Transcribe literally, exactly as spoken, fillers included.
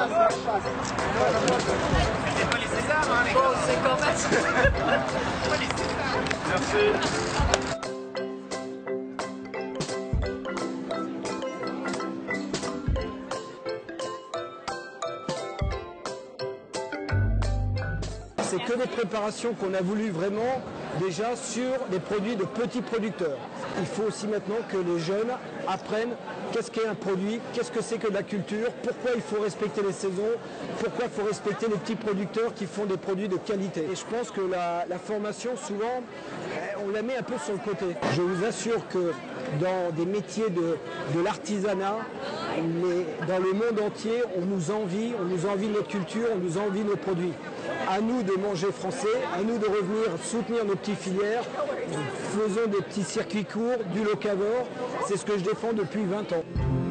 C'était pas les Césars, hein, les gars. Bon, c'est quand même. Pas les Césars. Merci. C'est que des préparations qu'on a voulu vraiment déjà sur des produits de petits producteurs. Il faut aussi maintenant que les jeunes apprennent qu'est-ce qu'est un produit, qu'est-ce que c'est que de la culture, pourquoi il faut respecter les saisons, pourquoi il faut respecter les petits producteurs qui font des produits de qualité. Et je pense que la, la formation, souvent, on la met un peu sur le côté. Je vous assure que dans des métiers de, de l'artisanat, dans le monde entier, on nous envie, on nous envie notre culture, on nous envie nos produits. À nous de manger français, à nous de revenir soutenir nos petites filières, faisons des petits circuits courts, du locavore, c'est ce que je défends depuis vingt ans.